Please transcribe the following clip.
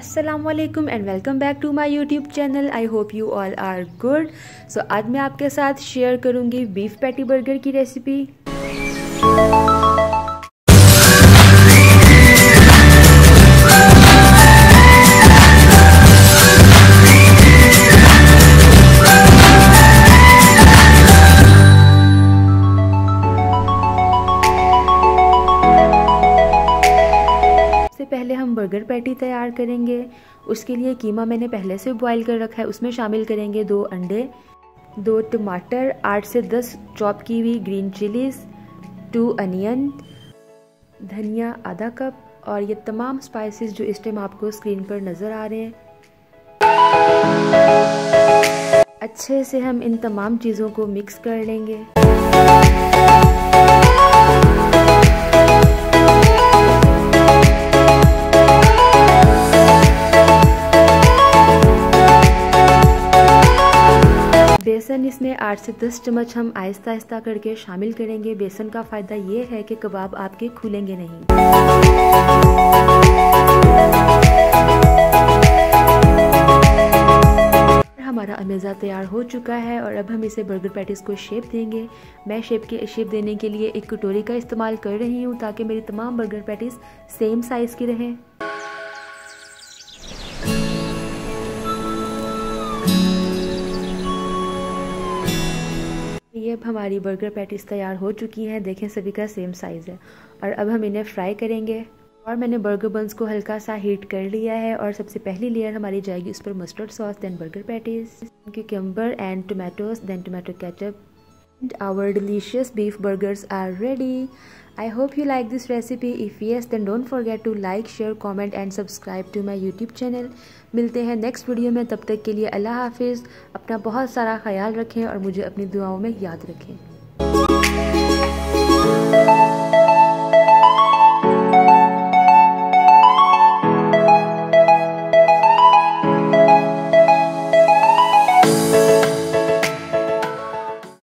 Assalamualaikum and welcome back to my YouTube channel. I hope you all are good. So आज मैं आपके साथ share करूंगी beef patty burger की recipe. पहले हम बर्गर पैटी तैयार करेंगे। उसके लिए कीमा मैंने पहले से बॉईल कर रखा है। उसमें शामिल करेंगे 2 अंडे, 2 टमाटर, 8 से 10 चॉप की हुई ग्रीन चिलीज, 2 अनियन, धनिया आधा कप और ये तमाम स्पाइसेस जो इस टाइम आपको स्क्रीन पर नज़र आ रहे हैं। अच्छे से हम इन तमाम चीज़ों को मिक्स कर लेंगे। बेसन इसमें 8 से 10 चम्मच हम आहिस्ता आहिस्ता करके शामिल करेंगे। बेसन का फ़ायदा ये है कि कबाब आपके खुलेंगे नहीं। हमारा अमेज़ा तैयार हो चुका है और अब हम इसे बर्गर पैटीज को शेप देंगे। मैं शेप देने के लिए एक कटोरी का इस्तेमाल कर रही हूँ ताकि मेरी तमाम बर्गर पैटीज सेम साइज़ की रहें। ये अब हमारी बर्गर पैटीज तैयार हो चुकी हैं। देखें सभी का सेम साइज़ है और अब हम इन्हें फ्राई करेंगे। और मैंने बर्गर बंस को हल्का सा हीट कर लिया है और सबसे पहली लेयर हमारी जाएगी उस पर mustard sauce, then burger patties, cucumber and tomatoes, then tomato ketchup. And our delicious beef burgers are ready. I hope you like this recipe. If yes, then don't forget to like, share, comment and subscribe to my YouTube channel. मिलते हैं next video में। तब तक के लिए अल्लाह हाफिज़। अपना बहुत सारा ख्याल रखें और मुझे अपनी दुआओं में याद रखें।